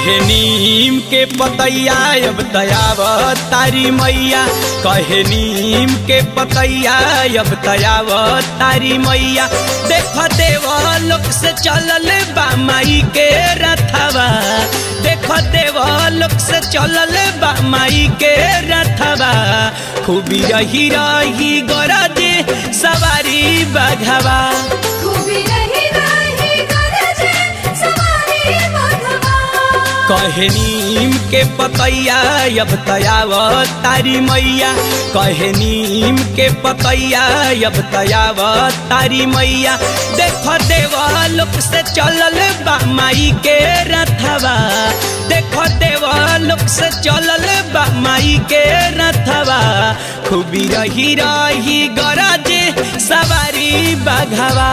कहे नीम के पतैया अब तयाव तारी मैया, कहे नीम के पतैया अब तयाव तारी मैया। देख देवलोक से चलल बा माई के रथवा, देख देवलोक से चलल बा माई के रथवा। खूबी रही रही गरजे सवारी बघवा, कहे नीम के पतैया अब तयाव तारी मैया, कहे नीम के पतैया अब तयाव तारी मैया। देख देवलोक से चलल बा माई के रथवा, देख देवलोक से चलल बा माई के रथवा। खूबी रही रही गरजे सवारी बघवा,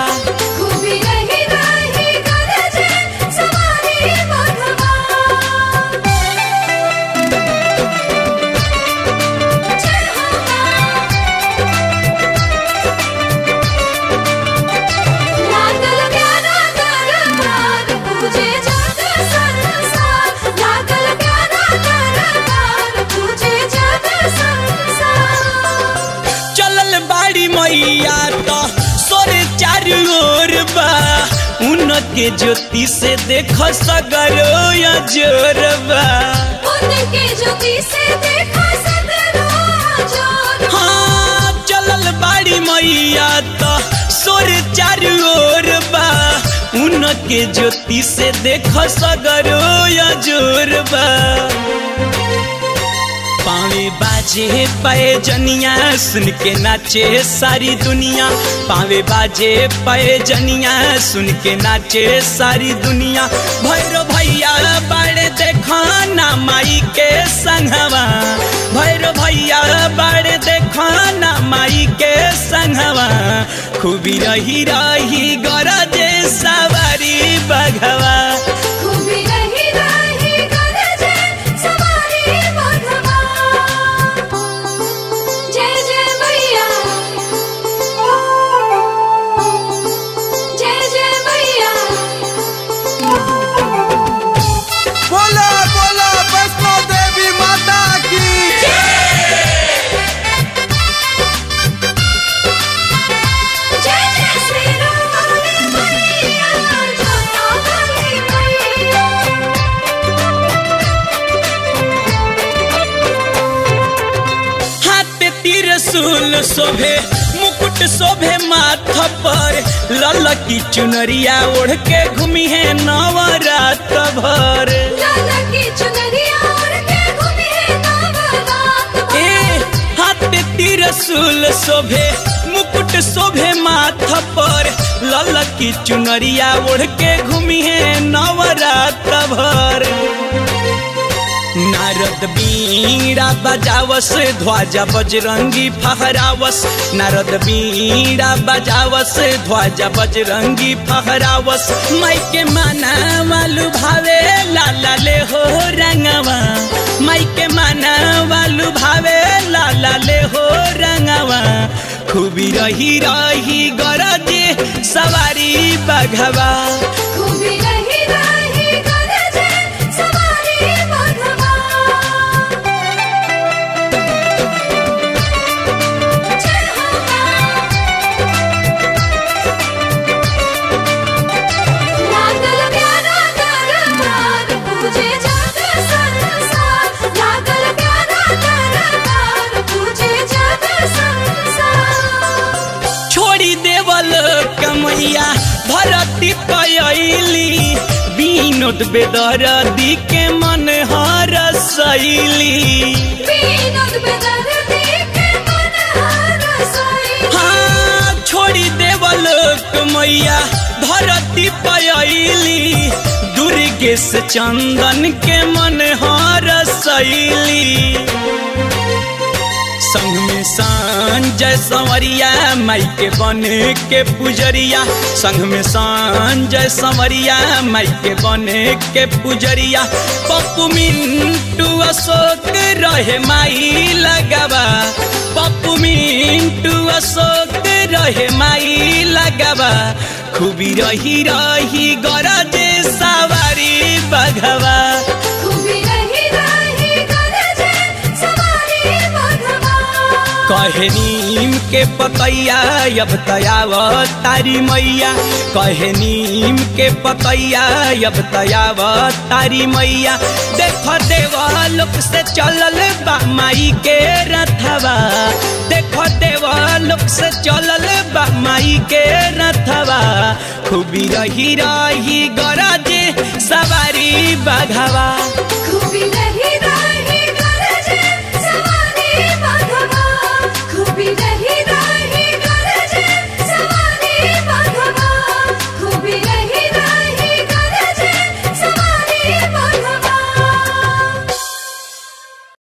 मैया तो सोरे चारू ओर बा। उनके ज्योति से देखो सगरो या जोरबा, उनके ज्योति से देखो सगरो जोरबा। हाँ चलल बाड़ी मैया तो सोरे चारू ओर बा। उनके ज्योति से देखो सगरो या जोरबा। पावे बाजे पाए जनिया सुन के नाचे सारी दुनिया, पावे बाजे पाए जनिया सुन के नाचे सारी दुनिया। भैरो भैया बाड़े देखा ना माई के संगवा, भैरो भैया बाड़े देखा ना माई के संगवा। खूबी रही रही गरजे सवारी बघवा, त्रिशूल शोभे मुकुट शोभे माथा पर। ललकी चुनरिया ओढ़ के घूमी है नवरात भर, ललकी चुनरिया ओढ़ के घूमी है नवरात भर। हाथ त्रिशूल शोभे मुकुट शोभे माथा पर। ललकी चुनरिया ओढ़ के घूमी है नवरात भर। नारद बीड़ा बजावस ध्वजा बजरंगी फहरावस, नारद बीड़ा बजावस ध्वजा बजरंगी फहरावस। माई के माना वालू भावे लाला ले हो रंगवा, माई के माना वालू भावे लाला ले हो रंगवा। खूबी रही रही गरजे सवारी बघवा, खूबी रही रही गरजे सवारी बघवा। कमैया धरती पयली, विनोद बेदर्दी के मन हर सैली, विनोद बेदर्दी के मन हर सैली। हाँ छोड़ी देवलोक मैया धरती पयली, दुर्गेश चंदन के मन हर सैली। संग में संजय संवरिया माई के बन के पुजरिया, संग में संजय संवरिया माई के बन के पुजरिया। पप्पू मिंटू अशोक रहे माई लगावा, पप्पू मिंटू अशोक रहे माई लगावा। खूबी रही रही गरजे सवारी बघवा, कहे नीम के पतैया अब तयाव तारी मैया, कहे नीम के पतैया अब तयाव तारी मैया। देखो देवलोक से चलल बा माई के रथवा, देखो देवलोक से चलल बा माई के रथवा। खूबी रही रही गरजे सवारी बघवा,